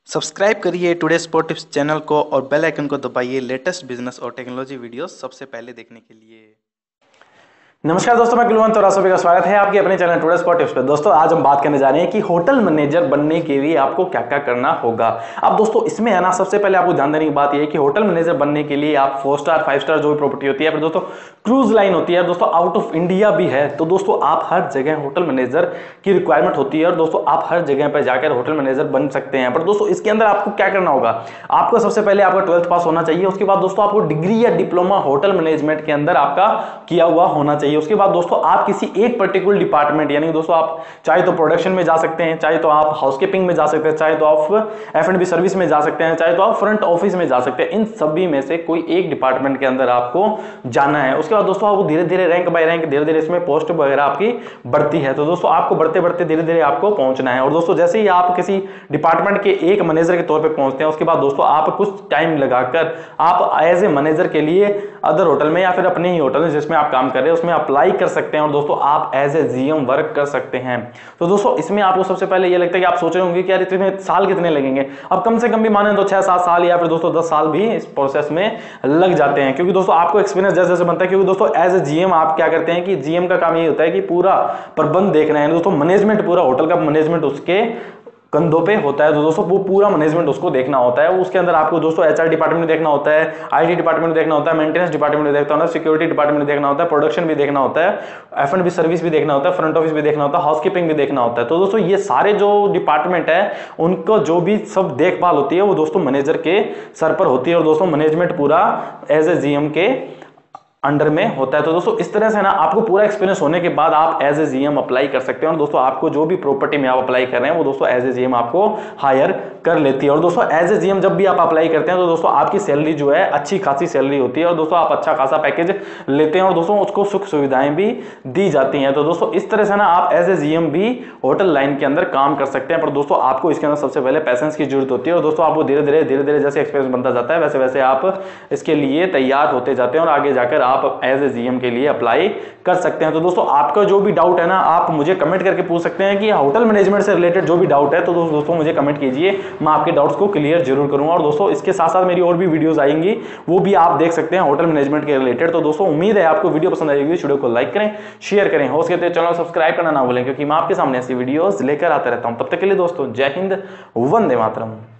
Subscribe करिए today sport tips channel को और बेल आइकन को दबाइए लेटेस्ट बिजनेस और टेक्नोलॉजी वीडियोस सबसे पहले देखने के लिए। नमस्कार दोस्तों, मैं कुलवंत और आप सभी का स्वागत है आपके अपने चैनल टुडे स्पॉट टिप्स पे। दोस्तों आज हम बात करने जा रहे हैं कि होटल मैनेजर बनने के लिए आपको क्या क्या करना होगा। अब दोस्तों इसमें है ना, सबसे पहले आपको ध्यान देने की बात यह है कि होटल मैनेजर बनने के लिए आप 4 स्टार 5 स्टार जो भी प्रॉपर्टी होती है, फिर दोस्तों क्रूज लाइन होती है, दोस्तों आउट ऑफ इंडिया भी है, तो दोस्तों आप हर जगह होटल मैनेजर की रिक्वायरमेंट होती है और दोस्तों आप हर जगह पर जाकर होटल मैनेजर बन सकते हैं। पर दोस्तों इसके अंदर आपको क्या करना होगा, आपको सबसे पहले आपका 12th पास होना चाहिए। उसके बाद दोस्तों आपको डिग्री या डिप्लोमा होटल मैनेजमेंट के अंदर आपका किया हुआ होना चाहिए। उसके बाद दोस्तों आप किसी एक पर्टिकुलर डिपार्टमेंट, यानी दोस्तों आप चाहे तो प्रोडक्शन में जा सकते हैं, चाहे तो आप हाउसकीपिंग में जा सकते हैं, चाहे तो आप F&B सर्विस में जा सकते हैं, चाहे तो आप फ्रंट ऑफिस में जा सकते हैं। इन सभी में से कोई एक डिपार्टमेंट के अंदर आपको जाना है। उसके बाद दोस्तों आपको धीरे धीरे रैंक बाय रैंक धीरे धीरे इसमें पोस्ट वगैरह आपकी बढ़ती है, तो दोस्तों आपको बढ़ते बढ़ते धीरे धीरे आपको पहुंचना है। और दोस्तों जैसे ही आप किसी डिपार्टमेंट के एक मैनेजर के तौर पर पहुंचते हैं, उसके बाद दोस्तों आप कुछ टाइम लगाकर आप एज ए मैनेजर के लिए अदर होटल में या फिर अपने ही होटल में जिसमें आप काम कर रहे हैं उसमें अप्लाई कर सकते हैं और दोस्तों आप एज ए जीएम वर्क कर सकते हैं। तो दोस्तों इसमें आपको सबसे पहले ये लगता है कि आप सोच रहे होंगे कि यार इसमें साल कितने लगेंगे। अब कम से कम भी माने तो 6-7 साल या फिर दोस्तों 10 साल भी इस प्रोसेस में लग जाते हैं, क्योंकि दोस्तों आपको एक्सपीरियंस जैसे जैसे बनता है। क्योंकि दोस्तों एज ए जीएम आप क्या करते हैं कि जीएम का काम ये होता है कि पूरा प्रबंध देखना है, दोस्तों मैनेजमेंट, पूरा होटल का मैनेजमेंट उसके कंधों पे होता है, तो दोस्तों वो पूरा मैनेजमेंट उसको देखना होता है। उसके अंदर आपको दोस्तों एचआर डिपार्टमेंट में देखना होता है, आईटी डिपार्टमेंट में देखना होता है, मेंटेनेंस डिपार्टमेंट में देखना होता है, सिक्योरिटी डिपार्टमेंट में देखना होता है, प्रोडक्शन भी देखना होता है, F&B सर्विस भी देखना होता है, फ्रंट ऑफिस भी देखना होता है, हाउसकीपिंग भी देखना होता है। तो दोस्तों ये सारे जो डिपार्टमेंट है उनको जो भी सब देखभाल होती है वो दोस्तों मैनेजर के सर पर होती है और दोस्तों मैनेजमेंट पूरा एज ए जीएम के अंडर में होता है। तो दोस्तों इस तरह से ना आपको पूरा एक्सपीरियंस होने के बाद आप एज ए जीएम अप्लाई कर सकते हैं और दोस्तों आपको जो भी प्रॉपर्टी में आप अप्लाई कर रहे हैं वो दोस्तों एज ए जीएम आपको हायर कर लेती है। और दोस्तों एज ए जीएम जब भी आप अप्लाई करते हैं तो दोस्तों आपकी सैलरी जो है अच्छी खासी सैलरी होती है और दोस्तों आप अच्छा खासा पैकेज लेते हैं और दोस्तों उसको सुख सुविधाएं भी दी जाती हैं। तो दोस्तों इस तरह से ना आप एज ए जीएम भी होटल लाइन के अंदर काम कर सकते हैं। पर दोस्तों आपको इसके अंदर सबसे पहले पैसेंस की जरूरत होती है और दोस्तों आपको धीरे धीरे जैसे एक्सपीरियंस बनता जाता है वैसे वैसे आप इसके लिए तैयार होते जाते हैं और आगे जाकर आप एज ए जीएम के लिए अप्लाई कर सकते हैं। तो दोस्तों आपका जो भी डाउट है ना, आप मुझे कमेंट करके पूछ सकते हैं कि होटल मैनेजमेंट से रिलेटेड जो भी डाउट है, तो दोस्तों मुझे कमेंट कीजिए, मैं आपके डाउट्स को क्लियर जरूर करूंगा। और दोस्तों इसके साथ साथ मेरी और भी वीडियोस आएंगी, वो भी आप देख सकते हैं होटल मैनेजमेंट के रिलेटेड। तो दोस्तों उम्मीद है आपको वीडियो पसंद आएगी। वीडियो को लाइक करें, शेयर करें, हो सके तो चैनल सब्सक्राइब करना ना भूलें, क्योंकि मैं आपके सामने ऐसी वीडियोस लेकर आता रहता हूं। तब तक के लिए दोस्तों जय हिंद, वंदे मातरम।